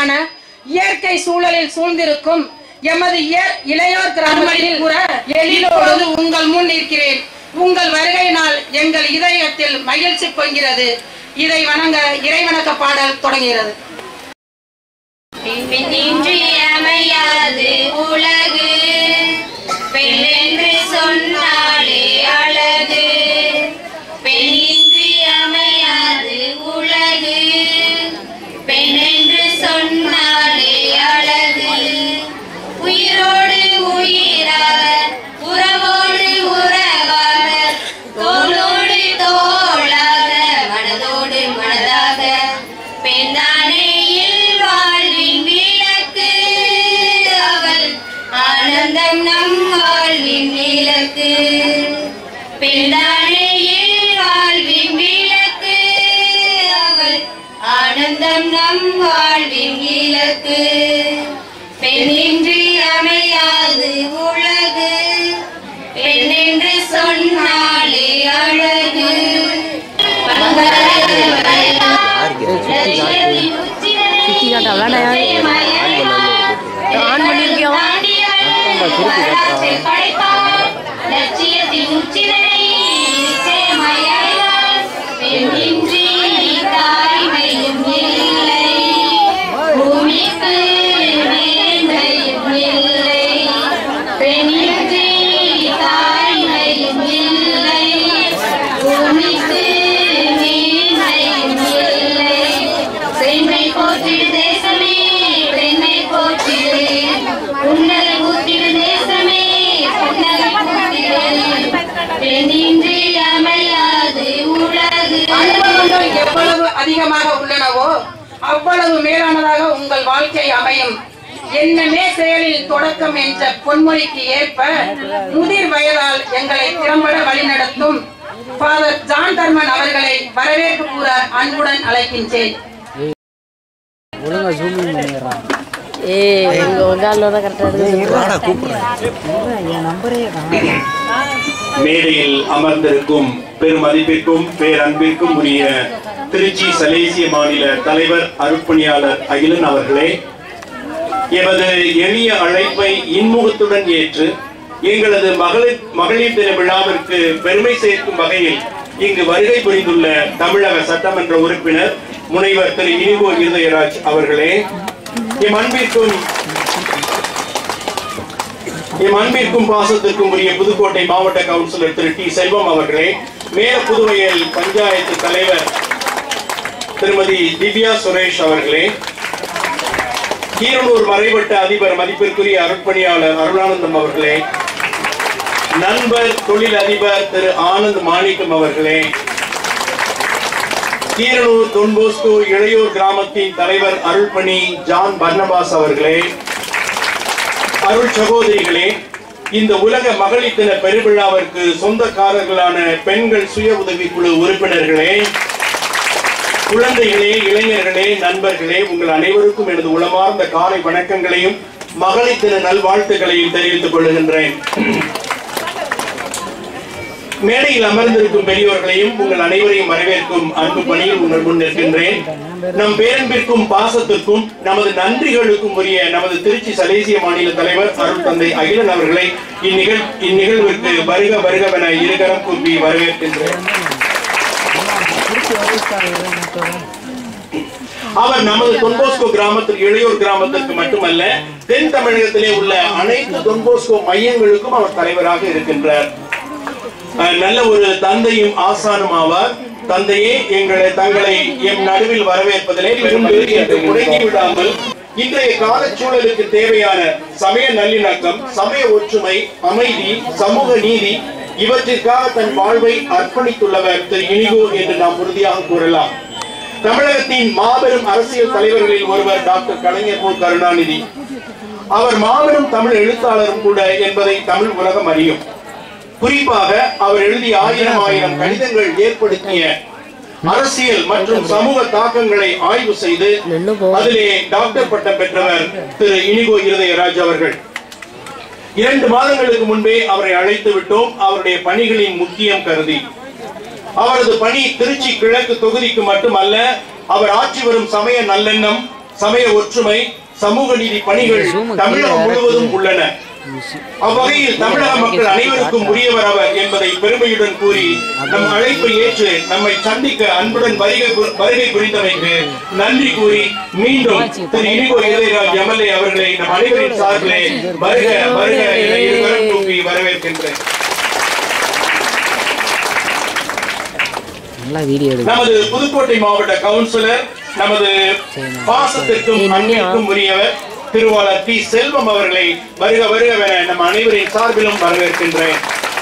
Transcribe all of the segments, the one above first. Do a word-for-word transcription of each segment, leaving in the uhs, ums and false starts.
அழகான இயற்கை சூழலில் சூழ்ந்திருக்கும் எமது இளையோர் கிராமத்தில் கூட எழிலோடு உங்கள் முன் நிற்கிறேன். உங்கள் வருகையினால் எங்கள் இதயத்தில் மகிழ்ச்சி பொங்கிறது. இதை வணங்க இறைவணக்க பாடல் தொடங்குகிறது. அமையாது உலகு பெண்ணென்று சொன்னாலே அழகு, பெண்ணின்றி அமையாது உலகு, பெண்ணென்று சொன்னாலே அழகு. உயிரோடு உயிராக, உறவோடு உறவாக, தோளோடு தோளாக, மனதோடு மனதாக, பெண்தானே வாழ்வின் விளக்கு, அவள் ஆனந்தம் நம் வாழ்வின் விளக்கு. பெண்தானே வாழ்வின் விளக்கு, அவள் ஆனந்தம் நம் வாழ்வின் விளக்கு. பெண்ணின்றி அமையாது உலகு, பெண்ணென்று சொன்னாலே அழகு. லட்சியத்தின் உச்சிதனை பெண்ணின்றி தாய்மையும் இல்லை, பூமிக்கு மேன்மையும் இல்லை. பெண்ணின்றி தாய்மையும் இல்லை, பூமிக்கு மேன்மையும் இல்லை. பெண்ணை போற்றிடு தேசமே, பெண்ணை போற்றிடு, உன்னலை ஊற்றிடு தேசமே, உன்னலை ஊற்றிடு. பெண்ணின்றி அமையாது உலகு. அனுபவங்கள் எவ்வளவு அதிகமாக உள்ளனவோ அவ்வளவு மேலானதாக உங்கள் வாழ்க்கை அமையும். என்னமே செயலில் தொடக்கம் என்ற பொன்மொழிக்கு ஏற்ப முதிர் வயதால் எங்களை திறம்பட வழிநடத்தும் ஃபாதர் ஜான் தர்மன் அவர்களை வரவேற்பு கூற அன்புடன் அழைக்கின்றேன். மேடையில் அமர்ந்திருக்கும் பெருமதிப்பிற்கும் பேரன்பிற்கும் உரிய திருச்சி சலேசிய மாநில தலைவர் அருட்பணியாளர் அகிலன் அவர்களே, எமது எளிய அழைப்பை இன்முகத்துடன் ஏற்று எங்களது மகளிர் மகளிர் தின விழாவிற்கு பெருமை சேர்க்கும் வகையில் இங்கு வருகை புரிந்துள்ள தமிழக சட்டமன்ற உறுப்பினர் முனைவர் திரு இனிகோ இருதயராஜ் அவர்களே, எம் அன்பிற்கும் எம் அன்பிற்கும் பாசத்திற்கும் உரிய புதுக்கோட்டை மாவட்ட கவுன்சிலர் திரு டி செல்வம் அவர்களே, மேல புதுவையில் பஞ்சாயத்து தலைவர் திருமதி திவ்யா சுரேஷ் அவர்களே, கீரனூர் மறைவட்ட அதிபர் மதிப்பிற்குரிய அருட்பணியாளர் அருளானந்தம் அவர்களே, நண்பர் தொழில் அதிபர் திரு ஆனந்த் மாணிக்கம் அவர்களே, கீரனூர் தொன்போஸ்கோ இளையோர் கிராமத்தின் தலைவர் அருள்பணி ஜான் பர்னபாஸ் அவர்களே, அருள் சகோதரிகளே, இந்த உலக மகளிர் தின பெருவிழாவிற்கு சொந்தக்காரர்களான பெண்கள் சுய உதவி குழு உறுப்பினர்களே, குழந்தைகளே, இளைஞர்களே, நண்பர்களே, உங்கள் அனைவருக்கும் எனது உளமார்ந்த காலை வணக்கங்களையும் மகளிர் தின நல்வாழ்த்துக்களையும் தெரிவித்துக் கொள்கின்றேன். மேடையில் அமர்ந்திருக்கும் பெரியோர்களையும் உங்கள் அனைவரையும் வரவேற்கும் அன்பு பணியில் உங்கள் முன் நிற்கின்றேன். நம் பேரன்பிற்கும் பாசத்திற்கும் நமது நன்றிகளுக்கும் உரிய நமது திருச்சி சலேசிய மாநில தலைவர் அருள் தந்தை அகிலன் அவர்களை இந்நிகழ் இந்நிகழ்விற்கு வருக வருகவென இருகரம் கூப்பி வரவேற்கின்றேன். அவர் நமது தொன்போஸ்கோ கிராமத்தில் இளையோர் கிராமத்திற்கு மட்டுமல்ல, தென் தமிழகத்திலே உள்ள அனைத்து தொன்போஸ்கோ மையங்களுக்கும் அவர் தலைவராக இருக்கின்றார். நல்ல ஒரு தந்தையும் ஆசானும் ஆவார். தந்தையே, எங்களை தங்களை எம் நடுவில் வரவேற்பதிலே விரும்பு என்று முடங்கி விடாமல் இன்றைய காலச்சூழலுக்கு தேவையான சமய நல்லிணக்கம், சமய ஒற்றுமை, அமைதி, சமூக நீதி இவற்றிற்காக தன் வாழ்வை அர்ப்பணித்துள்ளவர் திரு இனிகோ என்று நாம் உறுதியாக கூறலாம். தமிழகத்தின் மாபெரும் அரசியல் தலைவர்களில் ஒருவர் டாக்டர் கலைஞர் மு கருணாநிதி. அவர் மாபெரும் தமிழ் எழுத்தாளரும் கூட என்பதை தமிழ் உலகம் அறியும். குறிப்பாக அவர் எழுதிய ஆயிரம் ஆயிரம் கடிதங்கள் ஏற்படுத்திய அரசியல் மற்றும் சமூக தாக்கங்களை ஆய்வு செய்து அதிலே டாக்டர் பட்டம் பெற்றவர் திரு இனிகோ இருதயராஜ் அவர்கள். இரண்டு மாதங்களுக்கு முன்பே அவரை அழைத்து விட்டோம், அவருடைய பணிகளின் முக்கியம் கருதி. அவரது பணி திருச்சி கிழக்கு தொகுதிக்கு மட்டுமல்ல, அவர் ஆற்றி வரும் சமய நல்லெண்ணம், சமய ஒற்றுமை, சமூக நீதி பணிகள் தமிழகம் முழுவதும் உள்ளன. அவ்வகையில் தமிழக மக்கள் அனைவருக்கும் உரியவர் அவர் என்பதை பெருமையுடன் கூறி நம் அழைப்பை ஏற்று நம்மை சந்திக்க அன்புடன் வருகை வருகை புரிந்தமைக்கு நன்றி கூறி மீண்டும் திரு இனிகோ இளையராஜ் எம்எல்ஏ அவர்களை நம் அனைவரின் சார்பிலே வருக வருக என இருவரும் தூக்கி வரவேற்கின்றேன். நமது புதுக்கோட்டை மாவட்ட கவுன்சிலர், நமது பாசத்திற்கும் அன்பிற்கும் உரியவர் திருவாளர் டி செல்வம் அவர்களை வருக வருகவென நம் அனைவரின் சார்பிலும் வரவேற்கின்றேன்.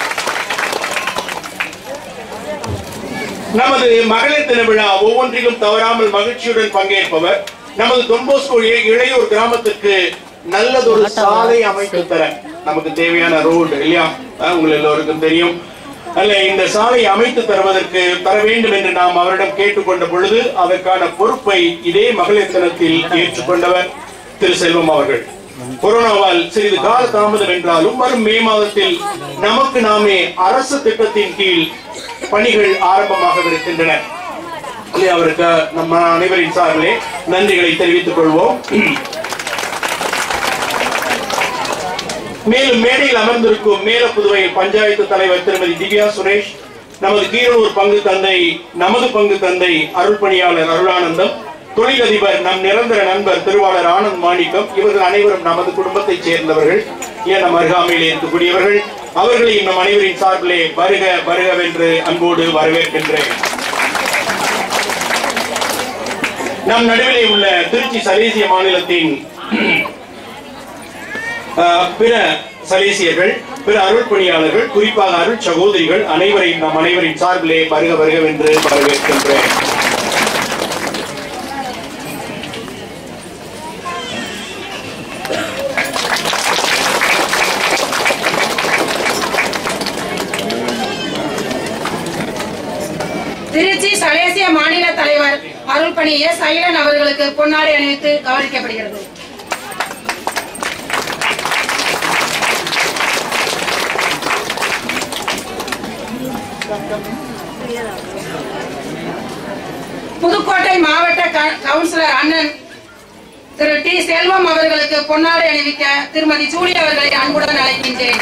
நமது மகளிர் தின விழா ஒவ்வொன்றிலும் தவறாமல் மகிழ்ச்சியுடன் பங்கேற்பவர் நமது தொன்போஸ்கோ இளையோர் கிராமத்துக்கு நல்லதொரு சாலை அமைத்து தர நமக்கு தேவையான ரோடு இல்லையா, உங்களுக்கு எல்லோருக்கும் தெரியும். அல்ல, இந்த சாலை அமைத்து தருவதற்கு தர வேண்டும் என்று நாம் அவரிடம் கேட்டுக்கொண்ட பொழுது அதற்கான பொறுப்பை இதே மகளிர் தினத்தில் ஏற்றுக்கொண்டவர் திரு செல்வம் அவர்கள். கொரோனாவால் சிறிது கால தாமதம் என்றாலும் வரும் மே மாதத்தில் நமக்கு நாமே அரசு திட்டத்தின் கீழ் பணிகள் ஆரம்பமாக இருக்கின்றன. அவருக்கு நம்ம அனைவரின் சார்பிலே நன்றிகளை தெரிவித்துக் கொள்வோம். மேலும் மேடையில் அமர்ந்திருக்கும் மேல புதுவை பஞ்சாயத்து தலைவர் திருமதி திவ்யா சுரேஷ், நமது கீரனூர் பங்கு தந்தை நமது பங்கு தந்தை அருள் பணியாளர் அருளானந்தம், தொழிலதிபர் நம் நிரந்தர நண்பர் திருவாளர் ஆனந்த் மாணிக்கம், இவர்கள் அனைவரும் நமது குடும்பத்தைச் சேர்ந்தவர்கள், ஏன் நம் அருகாமையில் இருக்கக்கூடியவர்கள். அவர்களையும் நம் அனைவரின் சார்பிலே வருக வருகவென்று அன்போடு வரவேற்கின்றேன். நம் நடுவிலே உள்ள திருச்சி சலேசிய மாநிலத்தின் பிற சலேசியர்கள், பிற அருள் பணியாளர்கள், குறிப்பாக அருள் சகோதரிகள் அனைவரையும் நம் அனைவரின் சார்பிலே வருக வருகவென்று வரவேற்கின்றேன். திருச்சி சலேசிய மாநில தலைவர் அருள்பணி எஸ் சைலன் அவர்களுக்கு பொன்னாடை அணிவித்து கௌரவிக்கப்படுகிறது. புதுக்கோட்டை மாவட்ட கவுன்சிலர் அண்ணன் திரு டி செல்வம் அவர்களுக்கு பொன்னாடை அணிவிக்க திருமதி ஜூலி அவர்களை அன்புடன் அழைக்கின்றேன்.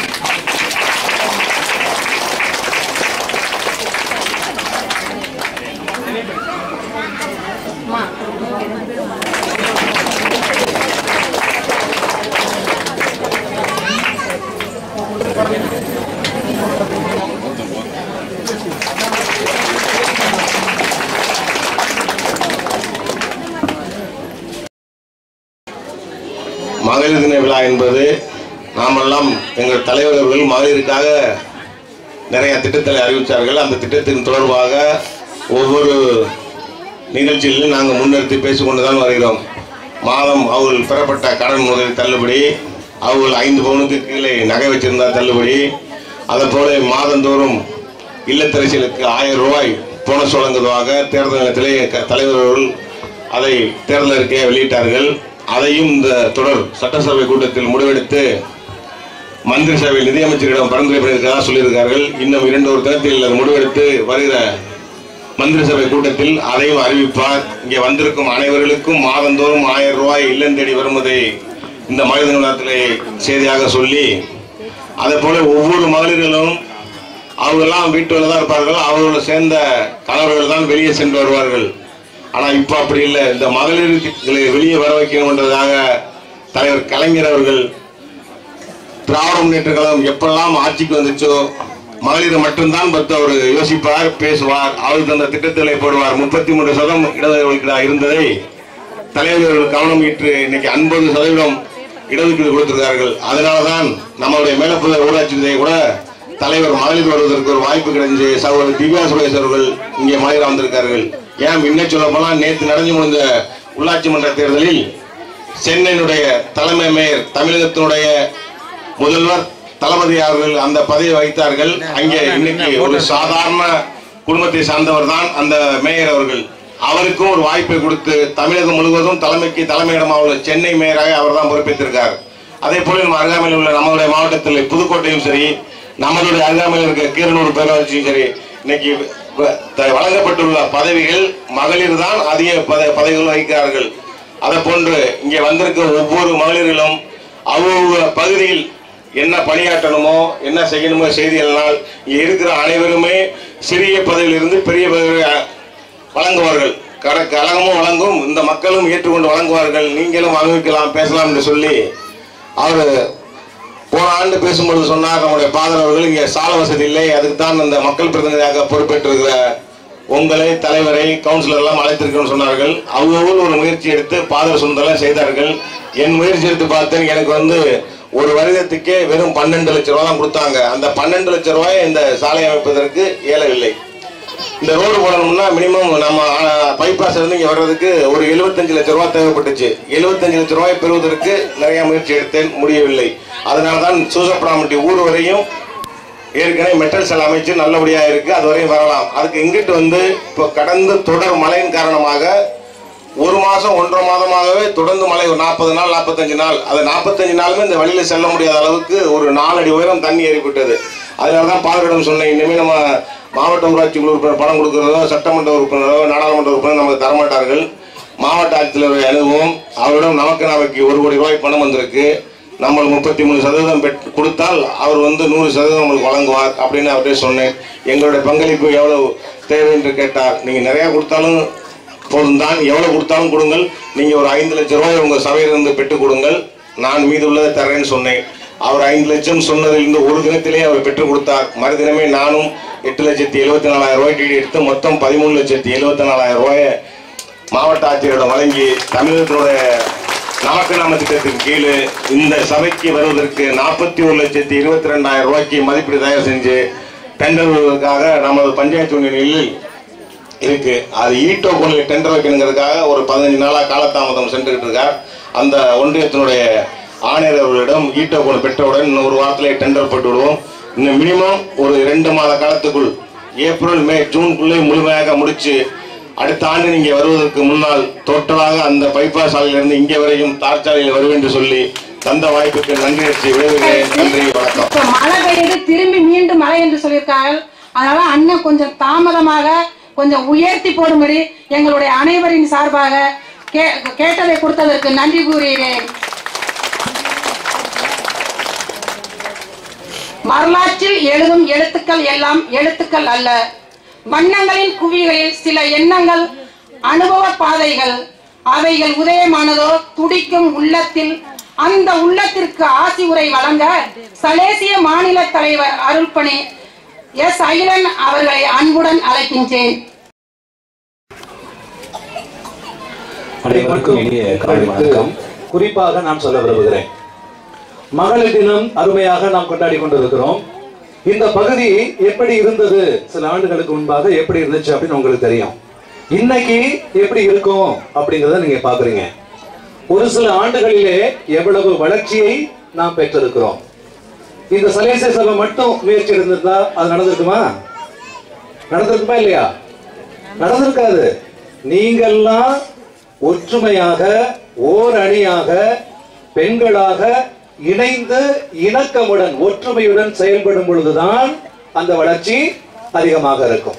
மகளிர் தின விழா என்பது நாமெல்லாம் எங்கள் தலைவர்கள் மகளிருக்காக நிறைய திட்டங்களை அறிவித்தார்கள். அந்த திட்டத்தின் தொடர்பாக ஒவ்வொரு நிகழ்ச்சியிலும் நாங்கள் முன்னிறுத்தி பேசிக்கொண்டுதான் வருகிறோம். மாதம் அவர்கள் பெறப்பட்ட கடன் முதலில் தள்ளுபடி, அவர்கள் ஐந்து பவுனுக்கு கீழே நகை வச்சிருந்தால் தள்ளுபடி, அதை போல மாதந்தோறும் இல்லத்தரசிகளுக்கு ஆயிரம் ரூபாய் போனஸ் வழங்குவதாக தேர்தல் நேரத்திலே தலைவர்கள் அதை தேர்தல் அறிக்கையை வெளியிட்டார்கள். அதையும் இந்த தொடர் சட்டசபை கூட்டத்தில் முடிவெடுத்து மந்திரி சபையில் நிதியமைச்சரிடம் பரிந்துரை பண்ணியிருக்கிறதா சொல்லியிருக்கார்கள். இன்னும் இரண்டு ஒரு தினத்தில் அது முடிவெடுத்து வருகிற மந்திரி சபை கூட்டத்தில் அதையும் அறிவிப்பார். இங்கே வந்திருக்கும் அனைவர்களுக்கும் மாதந்தோறும் ஆயிரம் ரூபாய் இல்லம் தேடி வருவதை இந்த மகளிர் தினத்திலே செய்தியாக சொல்லி, அதே போல ஒவ்வொரு மகளிர்களும் அவர்களெல்லாம் வீட்டில் தான் இருப்பார்கள், அவர்களை சேர்ந்த கணவர்கள் தான் வெளியே சென்று வருவார்கள். ஆனால் இப்போ அப்படி இல்லை. இந்த மகளிர்களை வெளியே வர வைக்கணும்ன்றதாக தலைவர் கலைஞர் அவர்கள் திராவிட முன்னேற்ற கழகம் எப்பெல்லாம் ஆட்சிக்கு வந்துச்சோ மகளிர் மட்டும்தான் பற்றி அவர் யோசிப்பார், பேசுவார், அவருக்கு அந்த திட்டத்திலே போடுவார். முப்பத்தி மூன்று சதம் இடஒதுக்கீடு இருந்ததை தலைவர்கள் கவனம் ஈற்று இன்னைக்கு ஐம்பது சதவீதம் இடஒதுக்கீடு கொடுத்திருக்கார்கள். அதனாலதான் நம்மளுடைய மேலப்புற ஊராட்சி கூட தலைவர் மகளிர் வருவதற்கு ஒரு வாய்ப்பு கிடைச்சு சகோதரர் திவ்யா சுரேஷ் அவர்கள் இங்கே மகளிர் வந்திருக்கார்கள். ஏன் இன்னும் சொல்ல போனால் நேற்று நடந்து முடிந்த உள்ளாட்சி மன்ற தேர்தலில் சென்னையினுடைய தலைமை மேயர் தமிழகத்தினுடைய முதல்வர் தளபதி அவர்கள் அந்த பதவியை வைத்தார்கள். அங்கே இன்னைக்கு ஒரு சாதாரண குடும்பத்தை சார்ந்தவர் தான் அந்த மேயர் அவர்கள். அவருக்கும் ஒரு வாய்ப்பை கொடுத்து தமிழகம் முழுவதும் தலைமைக்கு தலைமையிடமாக உள்ள சென்னை மேயராக அவர் தான் பொறுப்பேற்றிருக்கார். அதே போல நம்ம அருகாமையில் உள்ள நம்மளுடைய மாவட்டத்தில் புதுக்கோட்டையும் சரி, நம்மளுடைய அருகாமையில் இருக்க கீரனூர் பேரூராட்சியும் சரி, இன்னைக்கு வழங்கப்பட்டுள்ள பதவிகள் மகளிர் தான் அதிக பதவிகள் வகிக்கிறார்கள். அதை போன்று இங்கே வந்திருக்க ஒவ்வொரு மகளிர்களும் அவ்வொரு பகுதியில் என்ன பணியாற்றணுமோ என்ன செய்யணுமோ செய்திகளால் இங்கே இருக்கிற அனைவருமே சிறிய பதவியிலிருந்து பெரிய பதவி வழங்குவார்கள். கழகமும் வழங்கும், இந்த மக்களும் ஏற்றுக்கொண்டு வழங்குவார்கள். நீங்களும் அனுபவிக்கலாம், பேசலாம் என்று சொல்லி அவர் போன ஆண்டு பேசும்பொழுது சொன்னார், நம்முடைய பாதர் அவர்கள் இங்கே சால வசதி இல்லை, அதுக்கு தான் அந்த மக்கள் பிரதிநிதியாக பொறுப்பேற்றிருக்கிற உங்களை தலைவரை கவுன்சிலர் எல்லாம் அழைத்திருக்கணும்னு சொன்னார்கள். அவங்க ஒரு முயற்சி எடுத்து பாதர் சொந்தெல்லாம் செய்தார்கள். என் முயற்சி எடுத்து பார்த்தேன், எனக்கு வந்து ஒரு வருடத்துக்கே வெறும் பன்னெண்டு லட்சம் ரூபாய் தான் கொடுத்தாங்க. அந்த பன்னெண்டு லட்சம் ரூபாய் இந்த சாலை அமைப்பதற்கு இயலவில்லை. இந்த ரோடு போடணும்னா மினிமம் நம்ம பைபாஸ் இருந்து இங்கே வர்றதுக்கு ஒரு எழுபத்தஞ்சு லட்சம் ரூபாய் தேவைப்பட்டுச்சு. எழுபத்தஞ்சு லட்சம் ரூபாய் பெறுவதற்கு நிறைய முயற்சி எடுத்தேன், முடியவில்லை. அதனால தான் சூசப்படாமட்டி ஊர் வரையும் ஏற்கனவே மெட்டல் செல் அமைச்சு நல்லபடியாக இருக்கு, அது வரையும் வரலாம். அதுக்கு இங்கிட்டு வந்து இப்போ கடந்த தொடர் மழையின் காரணமாக ஒரு மாசம் ஒன்றரை மாதமாகவே தொடர்ந்து மழை, ஒரு நாற்பது நாள் நாற்பத்தஞ்சு நாள், அது நாற்பத்தஞ்சு நாளுமே இந்த வழியில செல்ல முடியாத அளவுக்கு ஒரு நாலடி உயரம் தண்ணி ஏறிவிட்டது. அதனால தான் பாலரிடம் சொன்னேன், இனிமேல் நம்ம மாவட்ட ஊராட்சி குழு உறுப்பினர் பணம் கொடுக்கிறதோ சட்டமன்ற உறுப்பினரோ நாடாளுமன்ற உறுப்பினர் நமக்கு தரமாட்டார்கள். மாவட்ட ஆட்சித்தலைவரை அனுபவம் அவரிடம் நமக்கு நாளைக்கு ஒரு கோடி ரூபாய் பணம் வந்திருக்கு, நம்ம முப்பத்தி மூணு சதவீதம் பெற்று கொடுத்தால் அவர் வந்து நூறு சதவீதம் நம்மளுக்கு வழங்குவார் அப்படின்னு அவர்கிட்ட சொன்னேன். எங்களுடைய பங்களிப்பு எவ்வளவு தேவை என்று கேட்டார். நீங்கள் நிறையா கொடுத்தாலும் போதும் தான், எவ்வளவு கொடுத்தாலும் கொடுங்கள், நீங்கள் ஒரு ஐந்து லட்சம் ரூபாய் உங்கள் சபையிலிருந்து பெற்றுக் கொடுங்கள், நான் மீது உள்ளதை தரேன்னு சொன்னேன். அவர் ஐந்து லட்சம் சொன்னதிலிருந்து ஒரு தினத்திலேயே அவர் பெற்றுக் கொடுத்தார். மறுதினமே நானும் எட்டு லட்சத்தி எழுபத்தி நாலாயிரம் ரூபாய் டிடி எடுத்து மொத்தம் பதிமூணு லட்சத்தி எழுபத்தி நாலாயிரம் ரூபாயை மாவட்ட ஆட்சியரிடம் வழங்கி தமிழகத்தினுடைய நமக்கு நாம திட்டத்தின் கீழ் இந்த சபைக்கு வருவதற்கு நாற்பத்தி ஒரு லட்சத்தி இருபத்தி ரெண்டாயிரம் ரூபாய்க்கு மதிப்பீடு தயார் செஞ்சு டெண்டர்களுக்காக நமது பஞ்சாயத்து யூனியனில் இருக்கு. அது ஈட்டோ கொண்டு டெண்டர் வைக்கணுங்கிறதுக்காக ஒரு பதினஞ்சு நாளாக காலதாமதம் சென்றுகிட்டு இருக்கார். அந்த ஒன்றியத்தினுடைய ஆணையர் அவர்களிடம் ஈட்டோ கொண்டு பெற்றவுடன் இன்னும் ஒரு வாரத்திலே டெண்டர் போட்டு விடுவோம். இன்னும் மினிமம் ஒரு ரெண்டு மாத காலத்துக்குள் ஏப்ரல் மே ஜூனுக்குள்ளே முழுமையாக முடிச்சு அடுத்த ஆண்டு நீங்க வருவதற்கு முன்னால் டோட்டலாக அந்த பைபாஸ் சாலையிலிருந்து இங்கே வரையும் தார் சாலையில் வருவேன் என்று சொல்லி தந்த வாய்ப்புக்கு நன்றி அடிச்சு விடைபெறுகிறேன். நன்றி, வணக்கம். மழை பெய்யுது, திரும்பி மீண்டும் மழை என்று சொல்லியிருக்காங்க. அதனால அண்ணன் கொஞ்சம் தாமதமாக கொஞ்சம் உயர்த்தி போடும்படி எங்களுடைய அனைவரின் சார்பாக கேட்டதை கொடுத்ததற்கு நன்றி கூறுகிறேன். வரலாற்றில் எழுதும் எழுத்துக்கள் எல்லாம் எழுத்துக்கள் அல்ல, வண்ணங்களின் குவிகளில் சில எண்ணங்கள், அனுபவ பாதைகள். அவைகள் உதயமானதோ துடிக்கும் உள்ளத்தில். அந்த உள்ளத்திற்கு ஆசி உரை வழங்க சலேசிய மாநில தலைவர் அருள்பணி எஸ் அகிலன் அவர்களை அன்புடன் அழைக்கின்றேன். அனைவருக்கும் இனிய காலை வணக்கம். குறிப்பாக நான் சொல்ல விரும்புகிறேன், மகளிர் தினம் அருமையாக நாம் கொண்டாடி கொண்டிருக்கிறோம். இந்த பகுதி எப்படி இருந்தது சில ஆண்டுகளுக்கு முன்பாக எப்படி இருந்துச்சு அப்படின்னு உங்களுக்கு தெரியும். இன்னைக்கு எப்படி இருக்கும் அப்படிங்கறத நீங்க பாக்குறீங்க. ஒரு சில ஆண்டுகளிலே எவ்வளவு வளர்ச்சியை நாம் பெற்றிருக்கிறோம். இந்த சலேசிய சபை மட்டும் முயற்சி இருந்திருந்தா அது நடந்திருக்குமா? நடந்திருக்குமா இல்லையா? நடந்திருக்காது. நீங்கள்லாம் ஒற்றுமையாக ஓர் அணியாக பெண்களாக இணைந்து இணக்கமுடன் ஒற்றுமையுடன் செயல்படும் பொழுதுதான் அந்த வளர்ச்சி அதிகமாக இருக்கும்.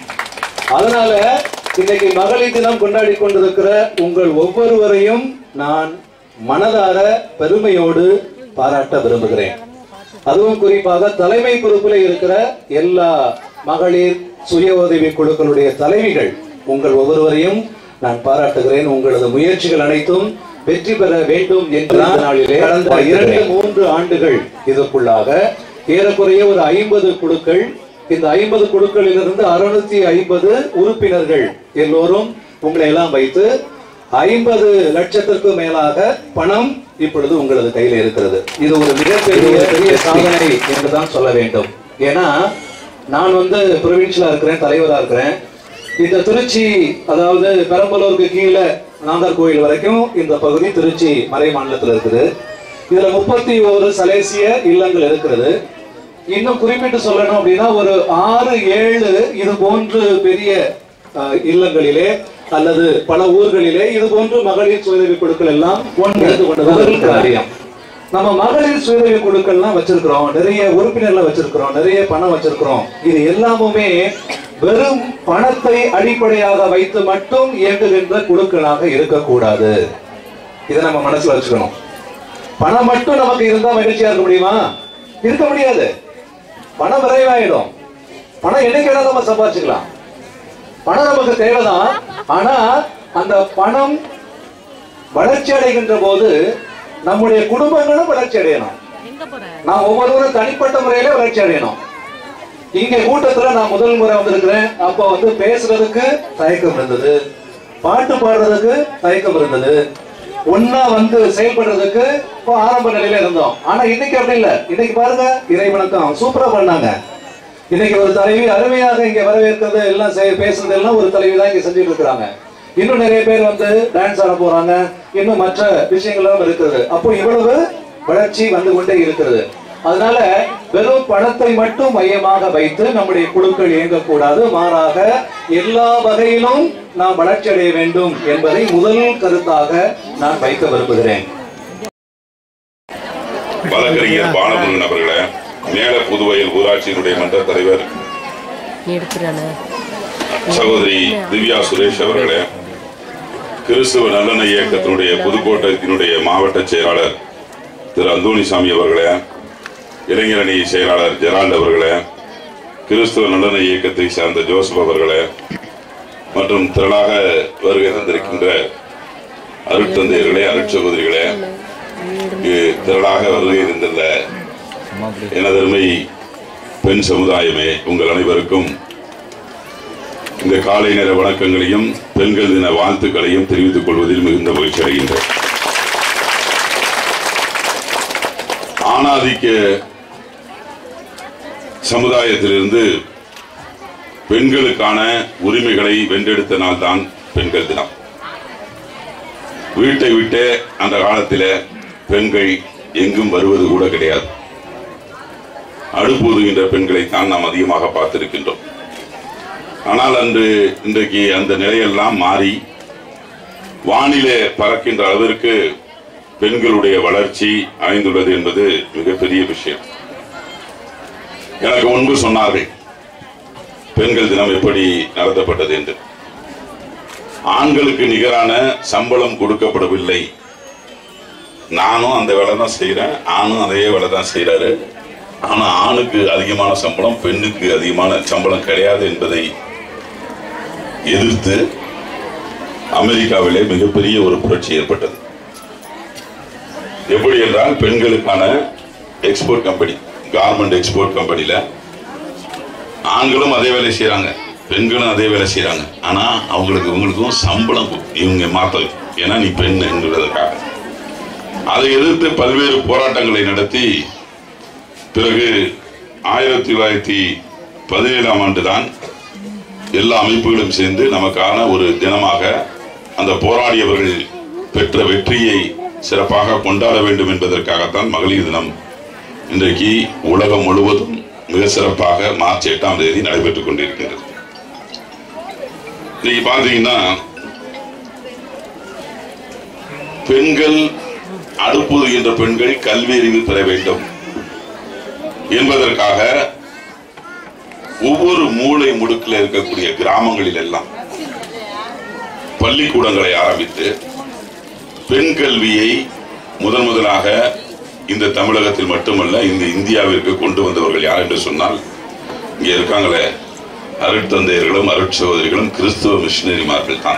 அதனால இன்னைக்கு மகளிர் தினம் கொண்டாடி கொண்டிருக்கிற உங்கள் ஒவ்வொருவரையும் நான் மனதார பெருமையோடு பாராட்ட விரும்புகிறேன். அதுவும் குறிப்பாக தலைமை பொறுப்பில் இருக்கிற எல்லா மகளிர் சுய உதவி குழுக்களுடைய தலைவிகள் உங்கள் ஒவ்வொருவரையும் நான் பாராட்டுகிறேன். உங்களது முயற்சிகள் அனைத்தும் வெற்றி பெற வேண்டும் என்ற நாளிலே கடந்த இரண்டு மூன்று ஆண்டுகள் இதற்குள்ளாக ஏறக்குறைய ஒரு ஐம்பது குழுக்கள், இந்த ஐம்பது குழுக்களிலிருந்து அறுநூத்தி ஐம்பது உறுப்பினர்கள் எல்லோரும் உங்களை எல்லாம் வைத்து ஐம்பது லட்சத்திற்கும் மேலாக பணம் இப்பொழுது உங்களது கையில் இருக்கிறது. இது ஒரு மிகப்பெரிய பெரிய சாதனை என்றுதான் சொல்ல வேண்டும். ஏன்னா நான் வந்து புரொவின்சியலா இருக்கிறேன், தலைவரா இருக்கிறேன். இந்த திருச்சி, அதாவது பெரம்பலூருக்கு கீழே நாகர்கோவில் வரைக்கும் இந்த பகுதி திருச்சி மறை மாநிலத்தில் இருக்குது. இதுல முப்பத்தி ஒரு சலேசிய இல்லங்கள் இருக்கிறது. இன்னும் குறிப்பிட்டு சொல்லணும் அப்படின்னா ஒரு ஆறு ஏழு இது போன்று பெரிய இல்லங்களிலே அல்லது பல ஊர்களிலே இது போன்று மகளிர் சுயஉதவி குழுக்கள் எல்லாம் எடுத்து கொண்டது அறியும். நம்ம மகளிர் சுயஉதவி குழுக்கள்லாம் வச்சிருக்கிறோம், நிறைய உறுப்பினர்களை வச்சிருக்கிறோம், நிறைய பணம் வச்சிருக்கிறோம். இது எல்லாமுமே வெறும் பணத்தை அடிப்படையாக வைத்து மட்டும் இயங்குகின்ற குழுக்களாக இருக்கக்கூடாது. இதை நம்ம மனசுல வச்சுக்கணும். பணம் மட்டும் நமக்கு இருந்தா மகிழ்ச்சியா இருக்க முடியுமா? இருக்க முடியாது. பணம் விரைவாயிடும். பணம் என்னைக்கு வேணாலும் நம்ம சம்பாதிச்சுக்கலாம். பணம் நமக்கு தேவைதான். ஆனா அந்த பணம் வளர்ச்சி அடைகின்ற போது நம்முடைய குடும்பங்களும் வளர்ச்சி அடையணும். நான் ஒவ்வொருவரும் தனிப்பட்ட முறையில வளர்ச்சி அடையணும். இங்க கூட்டத்துல நான் முதல் முறை வந்திருக்கிறேன். அப்போ வந்து பேசுறதுக்கு தயக்கம் இருந்தது, பாட்டு பாடுறதுக்கு தயக்கம் இருந்தது, ஒன்னா வந்து செயல்படுறதுக்கு இப்போ ஆரம்ப நிலையில இருந்தோம். ஆனா இன்னைக்கு அப்படி இல்ல. இன்னைக்கு பாருங்க, இறை வணக்கம் சூப்பரா பண்ணாங்க. இன்னைக்கு ஒரு தலைவி அருமையாக இங்க வரவேற்கிறது எல்லாம் பேசுறது எல்லாம் ஒரு தலைவி தான் இங்க செஞ்சுட்டு இருக்கிறாங்க. இன்னும் நிறைய பேர் வந்து டான்ஸ் ஆட போறாங்க. இன்னும் மற்ற விஷயங்களும் இருக்குது. அப்போ இவ்வளவு வளர்ச்சி வந்து கொண்டே இருக்கிறது. அதனால வெறும் பணத்தை மட்டும் மையமாக வைத்து நம்முடைய குழுக்கள் இயங்கக்கூடாது. மாறாக எல்லா வகையிலும் நாம் வளர்ச்சி அடைய வேண்டும் என்பதை முதல் கருத்தாக நான் வைக்க விரும்புகிறேன். வழக்கறிஞர் பாலமுருகன் அவர்களே, மேல புதுவையில் ஊராட்சியினுடைய மன்ற தலைவர் சகோதரி திவ்யா சுரேஷ் அவர்களே, கிறிஸ்துவ நல்லெண்ண இயக்கத்தினுடைய புதுக்கோட்டத்தினுடைய மாவட்ட செயலாளர் திரு அந்தோணிசாமி அவர்களே, இளைஞரணி செயலாளர் ஜெரால்ட் அவர்களே, கிறிஸ்துவ நல்லெண்ண இயக்கத்தை சார்ந்த ஜோசப் அவர்களே மற்றும் திரளாக வருகை தந்திருக்கின்ற அருட்தந்தையர்களே, அருட்சகோதரிகளே, திரளாக வருகை இருந்துள்ள எனதருமை பெண் சமுதாயமே, உங்கள் அனைவருக்கும் இந்த காலை நேர வணக்கங்களையும் பெண்கள் தின வாழ்த்துக்களையும் தெரிவித்துக் கொள்வதில் மிகுந்த மகிழ்ச்சி அடைகின்றேன். ஆணாதிக்க சமுதாயத்திலிருந்து பெண்களுக்கான உரிமைகளை வென்றெடுத்த நாள் தான் பெண்கள் தினம். வீட்டை விட்டே அந்த காலத்தில் பெண்கள் எங்கும் வருவது கூட கிடையாது. அடுப்பூதுகின்ற பெண்களைத்தான் நாம் அதிகமாக பார்த்திருக்கின்றோம். ஆனால் அன்று இன்றைக்கு அந்த நிலையெல்லாம் மாறி வானிலே பறக்கின்ற அளவிற்கு பெண்களுடைய வளர்ச்சி அமைந்துள்ளது என்பது மிகப்பெரிய விஷயம். எனக்கு முன்பு சொன்னார்கள் பெண்கள் தினம் எப்படி நடத்தப்பட்டது என்று. ஆண்களுக்கு நிகரான சம்பளம் கொடுக்கப்படவில்லை. நானும் அந்த வேலை தான் செய்யறேன், ஆணும் அதே வேலை தான் செய்யறாரு. ஆனா ஆணுக்கு அதிகமான சம்பளம், பெண்ணுக்கு அதிகமான சம்பளம் கிடையாது என்பதை எதிர்த்து அமெரிக்காவிலே மிகப்பெரிய ஒரு புரட்சி ஏற்பட்டது. எப்படி என்றால், பெண்களுக்கான எக்ஸ்போர்ட் கம்பெனி, கார்மெண்ட் எக்ஸ்போர்ட் கம்பெனியில ஆண்களும் அதே வேலை செய்யறாங்க, பெண்களும் அதே வேலை செய்யறாங்க. ஆனா அவங்களுக்கு இவங்களுக்கும் சம்பளம் இவங்க மாத்தல, ஏன்னா நீ பெண் என்கிறதுக்காக. அதை எதிர்த்து பல்வேறு போராட்டங்களை நடத்தி பிறகு ஆயிரத்தி தொள்ளாயிரத்தி பதினேழாம் ஆண்டு தான் எல்லா அமைப்புகளும் சேர்ந்து நமக்கான ஒரு தினமாக அந்த போராடியவர்கள் பெற்ற வெற்றியை சிறப்பாக கொண்டாட வேண்டும் என்பதற்காகத்தான் மகளிர் தினம் இன்றைக்கு உலகம் முழுவதும் மிக சிறப்பாக மார்ச் எட்டாம் தேதி நடைபெற்றுக் கொண்டிருக்கிறது. இன்னைக்கு பாத்தீங்கன்னா பெண்கள் அடுப்புதுகின்ற பெண்கள் கல்வி அறிவு பெற வேண்டும் என்பதற்காக ஒவ்வொரு மூளை முடுக்கில் இருக்கக்கூடிய கிராமங்களில் எல்லாம் பள்ளிக்கூடங்களை ஆரம்பித்து பெண் கல்வியை முதன் முதலாக இந்த தமிழகத்தில் மட்டுமல்ல இந்த இந்தியாவிற்கு கொண்டு வந்தவர்கள் யார் என்று சொன்னால், இங்கே இருக்காங்களே அருட்தந்தையர்களும் அருட்சகோதரிகளும் கிறிஸ்துவ மிஷினரிமார்கள் தான்.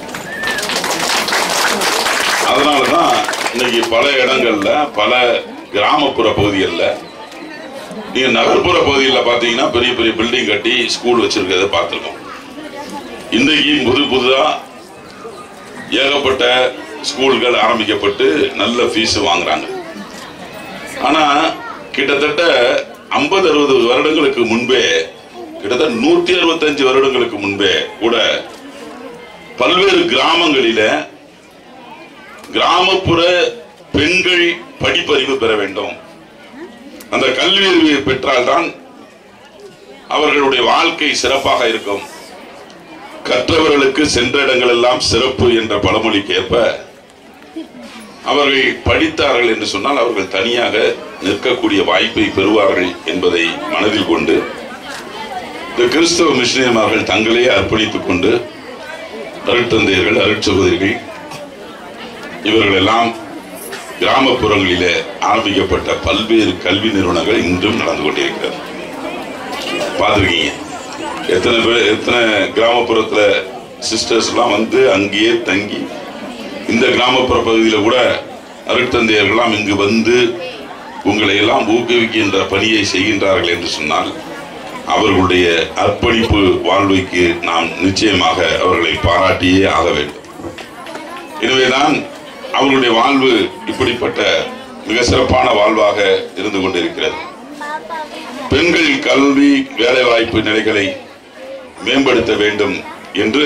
அதனாலதான் இன்னைக்கு பல இடங்கள்ல, பல கிராமப்புற பகுதிகளில், நீங்க நகர்ப்புற பகுதியில் பாத்தீங்கன்னா பெரிய பெரிய பில்டிங் கட்டி ஸ்கூல் வச்சிருக்கிறத பார்த்திருக்கோம். இன்றைக்கு புது புதுதா ஏகப்பட்ட ஸ்கூல்கள் ஆரம்பிக்கப்பட்டு நல்ல ஃபீஸ் வாங்குறாங்க. ஆனா கிட்டத்தட்ட ஐம்பது அறுபது வருடங்களுக்கு முன்பே, கிட்டத்தட்ட நூத்தி அறுபத்தி அஞ்சு வருடங்களுக்கு முன்பே கூட பல்வேறு கிராமங்களில கிராமப்புற பெண்கள் படிப்பறிவு பெற வேண்டும். அந்த கல்வி அறிவை பெற்றால்தான் அவர்களுடைய வாழ்க்கை சிறப்பாக இருக்கும். கற்றவர்களுக்கு சென்ற இடங்கள் எல்லாம் சிறப்பு என்ற பழமொழிக்கு ஏற்ப அவர்கள் படித்தார்கள் என்று சொன்னால் அவர்கள் தனியாக நிற்கக்கூடிய வாய்ப்பை பெறுவார்கள் என்பதை மனதில் கொண்டு இந்த கிறிஸ்தவ மிஷனரிமார்கள் தங்களையே அர்ப்பணித்துக் கொண்டு அருட்தந்தையர்கள், அருட்சகோதரிகள் இவர்கள் எல்லாம் கிராமப்புறங்களிலே ஆரம்பிக்கப்பட்ட பல்வேறு கல்வி நிறுவனங்கள் இன்றும் நடந்து கொண்டிருக்கிறது. பார்த்துருக்கீங்க எத்தனை பேர் எத்தனை கிராமப்புறத்துல சிஸ்டர்ஸ் எல்லாம் வந்து அங்கேயே தங்கி இந்த கிராமப்புற பகுதியில் கூட அருட்தந்தையர்கள்லாம் இங்கு வந்து உங்களை எல்லாம் ஊக்குவிக்கின்ற பணியை செய்கின்றார்கள் என்று சொன்னால் அவர்களுடைய அர்ப்பணிப்பு வாழ்வைக்கு நாம் நிச்சயமாக அவர்களை பாராட்டியே ஆக வேண்டும். எனவேதான் அவர்களுடைய வாழ்வு இப்படிப்பட்ட மிக சிறப்பான வாழ்வாக இருந்து கொண்டிருக்கிறது. பெண்கள் கல்வி வேலைவாய்ப்பு நிலைகளை மேம்படுத்த வேண்டும் என்று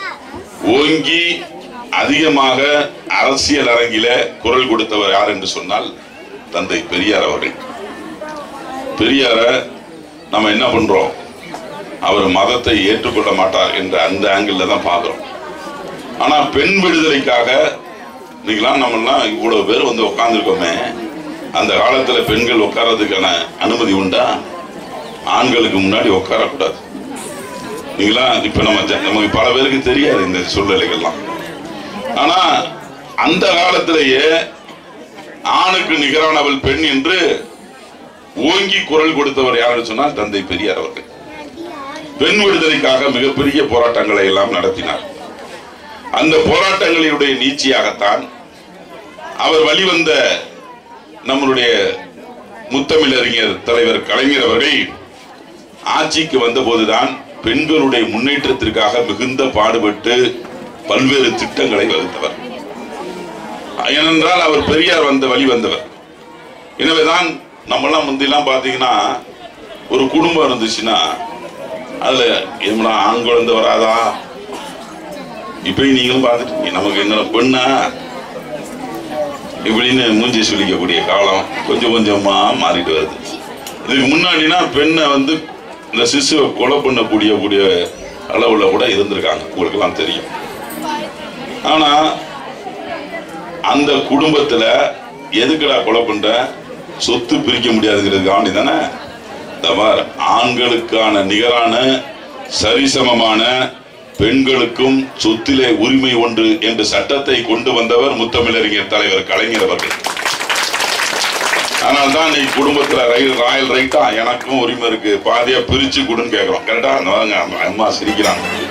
ஓங்கி அதிகமாக அரசியல் அரங்கில குரல் கொடுத்தவர் யார் என்று சொன்னால் தந்தை பெரியார் அவர்கள். பெரியார நம்ம என்ன பண்றோம், அவர் மதத்தை ஏற்றுக்கொள்ள மாட்டார் என்ற அந்த ஆங்கிள் தான் பார்க்கிறோம். ஆனா பெண் விடுதலைக்காக இன்னைக்கெல்லாம் நம்மளாம் இவ்வளவு பேர் வந்து உட்கார்ந்துருக்கோமே, அந்த காலத்துல பெண்கள் உட்கார்றதுக்கான அனுமதி உண்டா? ஆண்களுக்கு முன்னாடி உட்காரக்கூடாது. நீங்களா இப்ப நம்ம நமக்கு பல பேருக்கு தெரியாது இந்த சூழ்நிலைகள்லாம். ஆனா அந்த காலத்திலேயே ஆணுக்கு நிகரானவள் பெண் என்று ஓங்கி குரல் கொடுத்தவர் யாருன்னு சொன்னால் தந்தை பெரியார் அவர்கள். பெண் விடுதலைக்காக மிகப்பெரிய போராட்டங்களை எல்லாம் நடத்தினார். அந்த போராட்டங்களுடைய நீட்சியாகத்தான் அவர் வழிவந்த நம்மளுடைய முத்தமிழறிஞர் தலைவர் கலைஞர் அவர்கள் ஆட்சிக்கு வந்த போதுதான் பெண்களுடைய முன்னேற்றத்திற்காக மிகுந்த பாடுபட்டு பல்வேறு திட்டங்களை வகுத்தவர். ஏனென்றால் அவர் பெரியார் வந்த வழி வந்தவர். எனவேதான் நம்மெல்லாம் முந்திலாம் பாத்தீங்கன்னா ஒரு குடும்பம் இருந்துச்சுன்னா அதுல என்ன ஆண் குழந்தை வராதா, இப்ப நீங்களும் பார்த்துட்டு நமக்கு என்ன பெண்ணா இப்படின்னு மூஞ்சி சொல்லிக்கக்கூடிய காலம் கொஞ்சம் கொஞ்சமா மாறிட்டு வருது. இதுக்கு முன்னாடினா பெண்ணை வந்து இந்த சிசுவை கொலை பண்ணக்கூடிய கூடிய அளவுல கூட இருந்திருக்காங்க, உங்களுக்கு எல்லாம் தெரியும். ஆனா அந்த குடும்பத்துல எதுக்குடா கொலை பண்ற, சொத்து பிரிக்க முடியாதுங்கிறது காண்டி தானே. ஆண்களுக்கான நிகரான சரிசமமான பெண்களுக்கும் சொத்திலே உரிமை ஒன்று என்ற சட்டத்தை கொண்டு வந்தவர் முத்தமிழறிஞர் தலைவர் கலைஞர் அவர்கள். ஆனால் தான் நீ குடும்பத்துல ராயல் ரைட்டா எனக்கும் உரிமை இருக்கு, பாதியா பிரிச்சு கொடுன்னு கேட்கிறோம். கரெக்டா அம்மா சிரிக்கிறாங்க.